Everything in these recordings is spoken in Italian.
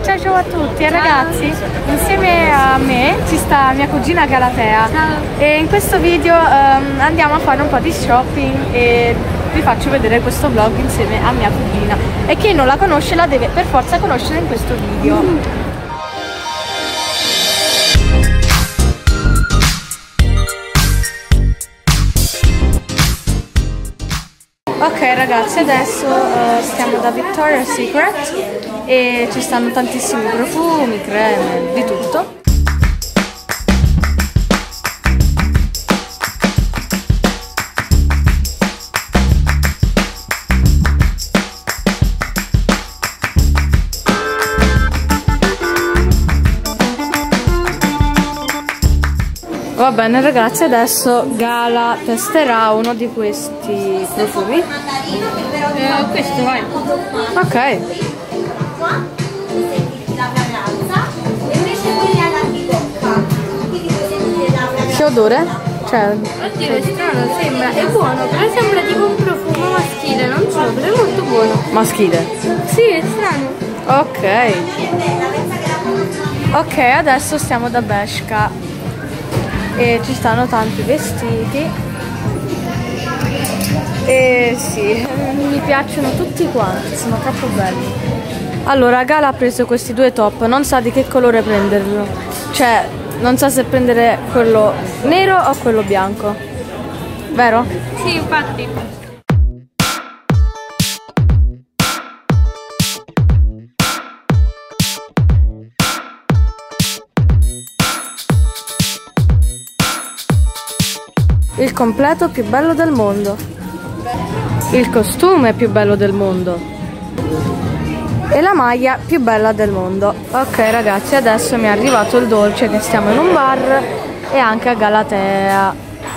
ciao ciao a tutti ragazzi, insieme a me ci sta mia cugina Galatea. Ciao. E in questo video andiamo a fare un po' di shopping e vi faccio vedere questo vlog insieme a mia cugina, e chi non la conosce la deve per forza conoscere in questo video. Ok ragazzi, adesso stiamo da Victoria's Secret e ci stanno tantissimi profumi, creme, di tutto. Va bene ragazzi, adesso Gala testerà uno di questi profumi. Questo vai. Ok. Che odore? Cioè, oddio, è strano, sembra, è buono, però sembra tipo un profumo maschile, non so, però è molto buono. Maschile? Sì, è strano. Ok. Ok, adesso stiamo da Bershka e ci stanno tanti vestiti e sì, mi piacciono tutti quanti, sono troppo belli. Allora Gala ha preso questi due top, non sa di che colore prenderlo, cioè non sa se prendere quello nero o quello bianco, vero? Sì, infatti. Il completo più bello del mondo. Il costume più bello del mondo. E la maglia più bella del mondo. Ok ragazzi, adesso mi è arrivato il dolce, che stiamo in un bar e anche a Galatea.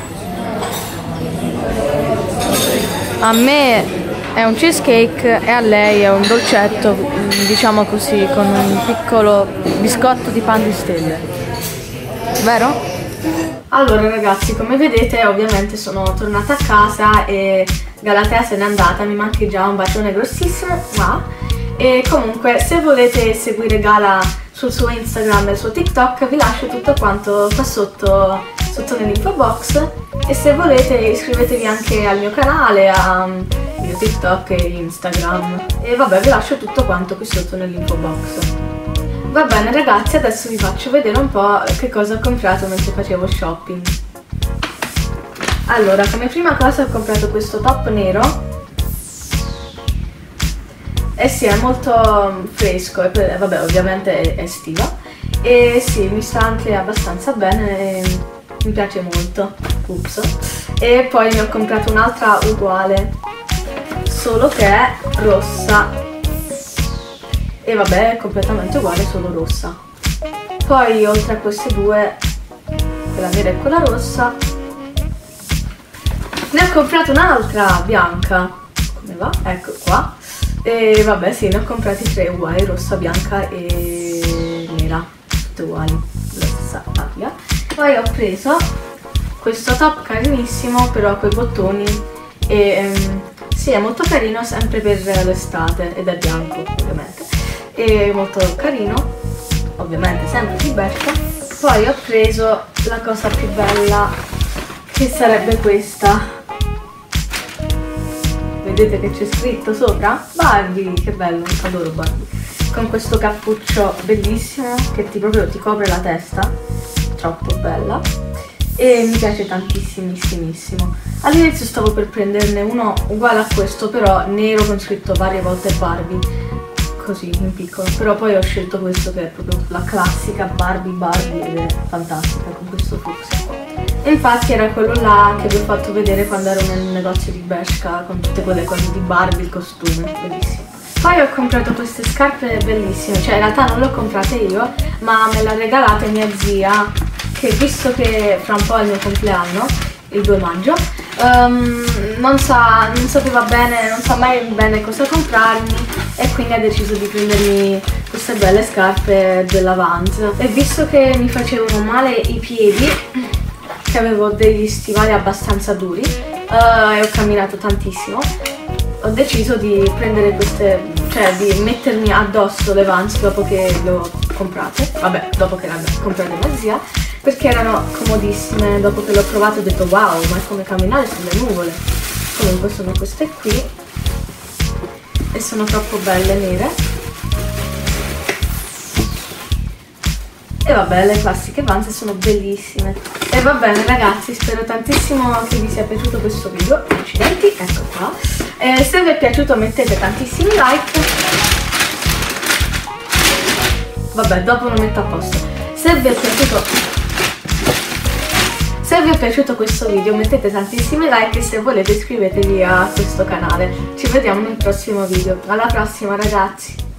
A me è un cheesecake e a lei è un dolcetto, diciamo così, con un piccolo biscotto di pan di stelle. Vero? Allora ragazzi, come vedete ovviamente sono tornata a casa e Galatea se n'è andata, mi manchi già un bacione grossissimo, ma e comunque se volete seguire Gala sul suo Instagram e il suo TikTok vi lascio tutto quanto qua sotto nell'info box, e se volete iscrivetevi anche al mio canale, al mio TikTok e Instagram, e vabbè vi lascio tutto quanto qui sotto nell'info box. Va bene ragazzi, adesso vi faccio vedere un po' che cosa ho comprato mentre facevo shopping. Allora, come prima cosa ho comprato questo top nero. Eh sì, è molto fresco e vabbè, ovviamente è estivo. E sì, mi sta anche abbastanza bene e mi piace molto. Ups. E poi ne ho comprato un'altra uguale, solo che è rossa. E vabbè, è completamente uguale, solo rossa. Poi oltre a queste due, quella nera e quella rossa, ne ho comprato un'altra bianca. Come va? Ecco qua. E vabbè sì, ne ho comprati tre uguali, rossa, bianca e nera, tutte uguali, la stessa taglia. Poi ho preso questo top carinissimo però con i bottoni e sì, è molto carino, sempre per l'estate, ed è bianco ovviamente. E molto carino, ovviamente sempre di Bershka. Poi ho preso la cosa più bella, che sarebbe questa. Vedete che c'è scritto sopra? Barbie, che bello, adoro Barbie. Con questo cappuccio bellissimo che proprio ti copre la testa, troppo bella, e mi piace tantissimissimo. All'inizio stavo per prenderne uno uguale a questo, però nero con scritto varie volte Barbie, così in piccolo, però poi ho scelto questo che è proprio la classica Barbie ed è fantastica con questo fucsia qua. E infatti era quello là che vi ho fatto vedere quando ero nel negozio di Bershka con tutte quelle cose di Barbie, il costume, bellissimo. Poi ho comprato queste scarpe bellissime, cioè in realtà non le ho comprate io, ma me le ha regalate mia zia, che visto che fra un po' è il mio compleanno, il 2 maggio, non sapeva bene, non sa mai bene cosa comprarmi, e quindi ha deciso di prendermi queste belle scarpe della Vans. E visto che mi facevano male i piedi, che avevo degli stivali abbastanza duri e ho camminato tantissimo, ho deciso di prendere queste cioè di mettermi addosso le Vans dopo che le ho comprate, vabbè, dopo che le ho comprate mia zia, perché erano comodissime. Dopo che l'ho provato ho detto wow, ma è come camminare sulle nuvole. Comunque sono queste qui e sono troppo belle, nere. E vabbè, le classiche Vans sono bellissime. E va bene ragazzi, spero tantissimo che vi sia piaciuto questo video. Accidenti, ecco qua. Se vi è piaciuto mettete tantissimi like. Vabbè, dopo lo metto a posto. Se vi è piaciuto questo video mettete tantissimi like e se volete iscrivetevi a questo canale. Ci vediamo nel prossimo video. Alla prossima ragazzi!